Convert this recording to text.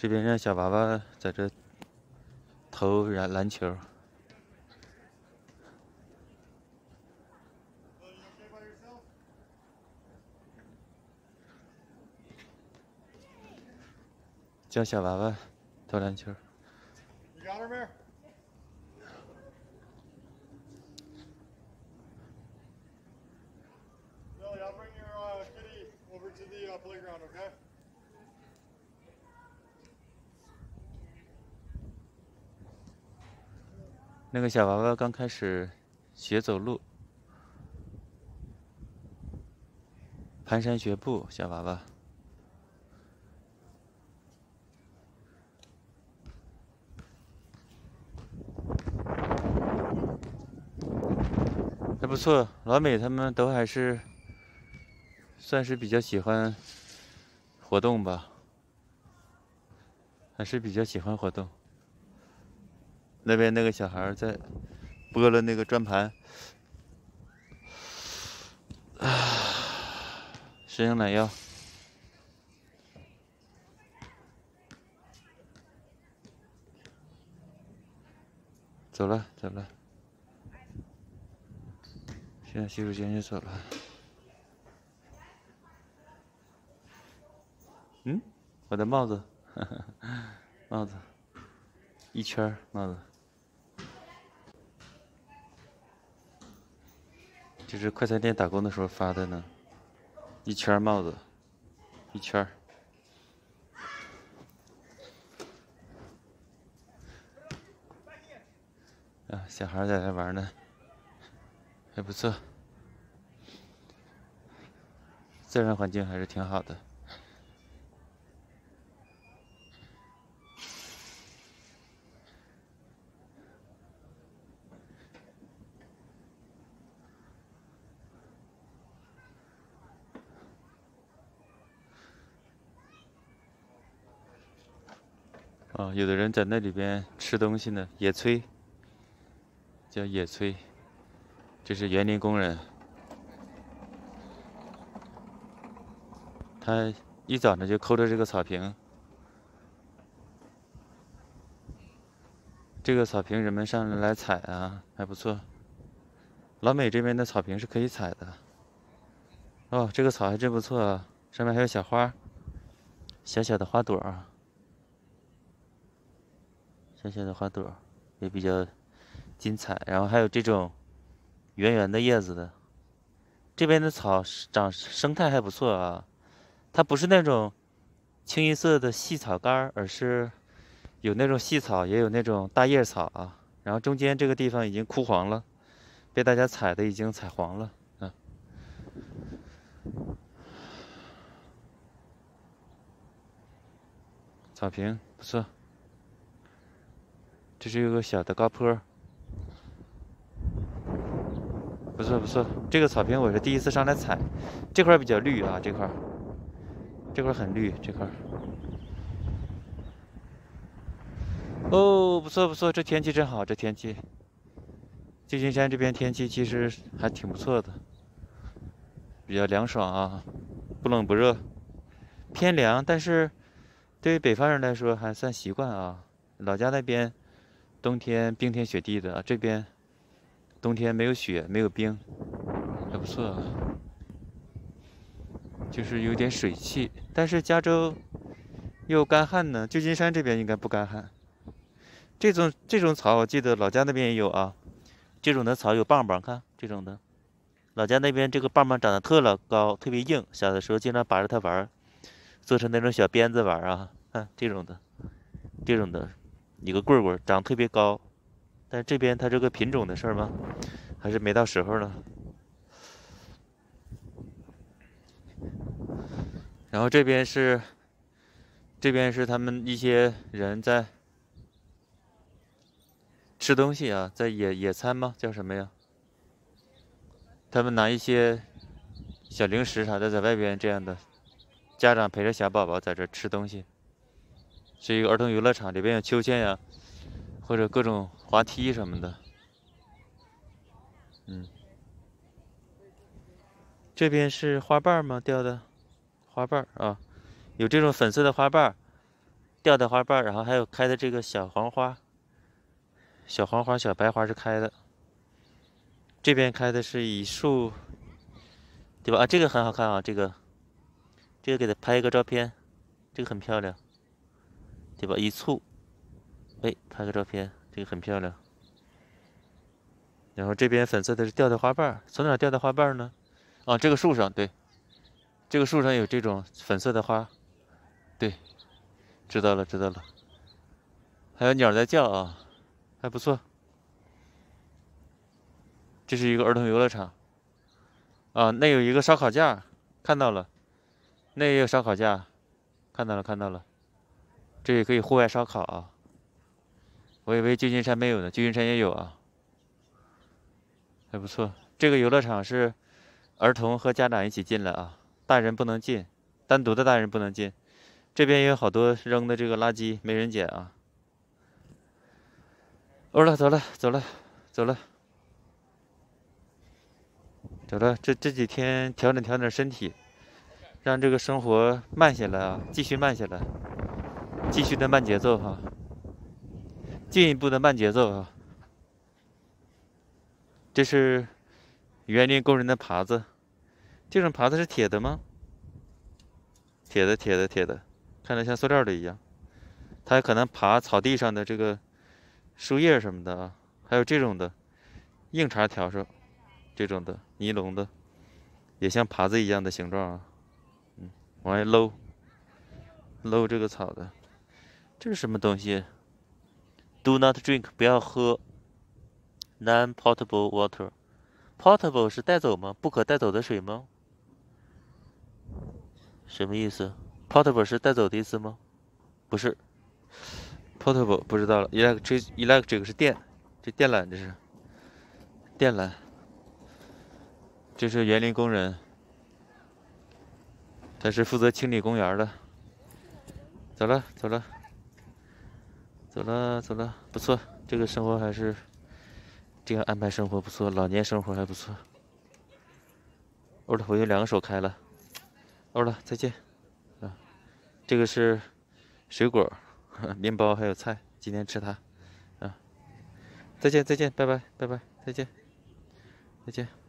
这边让小娃娃在这投篮球。教小娃娃投篮球。那个小娃娃刚开始学走路，蹒跚学步，小娃娃。还不错，老美他们都还是算是比较喜欢活动吧，还是比较喜欢活动。那边那个小孩在拨了那个转盘，食用奶药。走了，走了。现在洗手间就走了。嗯，我的帽子，帽子，一圈帽子。这是快餐店打工的时候发的呢，一圈帽子，一圈。啊，小孩在那玩呢，还不错，自然环境还是挺好的。哦，有的人在那里边吃东西呢，野炊，叫野炊，这是园林工人。他一早呢就抠着这个草坪，这个草坪人们上来踩啊，还不错。老美这边的草坪是可以踩的。哦，这个草还真不错啊，上面还有小花，小小的花朵啊，小小的花朵也比较精彩。然后还有这种圆圆的叶子的，这边的草生态还不错啊，它不是那种清一色的细草干，而是有那种细草，也有那种大叶草啊。然后中间这个地方已经枯黄了，被大家踩的已经踩黄了。草坪不错，这是有个小的高坡，不错不错。这个草坪我是第一次上来踩，这块比较绿啊，这块很绿，这块。哦，不错不错，这天气真好，这天气。旧金山这边天气其实还挺不错的，比较凉爽啊，不冷不热，偏凉，但是对于北方人来说还算习惯啊。老家那边冬天冰天雪地的，这边冬天没有雪，没有冰，还不错啊。就是有点水汽，但是加州又干旱呢，旧金山这边应该不干旱。这种草，我记得老家那边也有啊。这种的草有棒棒，看这种的，老家那边这个棒棒长得特老高，特别硬，小的时候经常拔着它玩，做成那种小鞭子玩啊。看这种的，一个棍棍长特别高，但是这边它这个品种的事儿吗，还是没到时候呢。然后这边是他们一些人在吃东西啊，在野餐吗？叫什么呀？他们拿一些小零食啥的在外边这样的，家长陪着小宝宝在这吃东西，是一个儿童游乐场，里边有秋千呀，或者各种滑梯什么的。嗯，这边是花瓣吗？吊的花瓣啊，有这种粉色的花瓣， 吊的花瓣，然后还有开的这个小黄花、小黄花、小白花是开的。这边开的是一束，对吧？啊，这个很好看啊，这个给它拍一个照片，这个很漂亮，对吧？一簇，哎，拍个照片，这个很漂亮。然后这边粉色的是吊的花瓣，从哪吊的花瓣呢？啊，这个树上，对，这个树上有这种粉色的花，对，知道了，知道了。还有鸟在叫啊，还不错。这是一个儿童游乐场啊，那有一个烧烤架，看到了，那也有烧烤架，看到了，看到了。这也可以户外烧烤啊。我以为旧金山没有呢，旧金山也有啊，还不错。这个游乐场是儿童和家长一起进来啊，大人不能进，单独的大人不能进。这边也有好多扔的这个垃圾，没人捡啊。欧了，走了，走了，走了，走了。这几天调整调整身体，让这个生活慢下来啊，继续慢下来，继续的慢节奏哈，进一步的慢节奏啊。这是园林工人的耙子，这种耙子是铁的吗？铁的，铁的，铁的，看着像塑料的一样。它可能耙草地上的这个树叶什么的啊，还有这种的硬茬笤帚，这种的尼龙的，也像耙子一样的形状啊。往外搂这个草的，这是什么东西？Do not drink，不要喝。Non-potable water，potable 是带走吗？不可带走的水吗？什么意思？Portable 是带走的意思吗？不是，portable 不知道了。electric 是电，这电缆这是电缆。这是园林工人，他是负责清理公园的。走了，走了，走了，走了，不错，这个生活还是这样安排生活不错，老年生活还不错。欧了，我用两个手开了。欧了，再见。啊，这个是水果，面包还有菜，今天吃它。啊，再见，再见，拜拜，拜拜，再见，再见。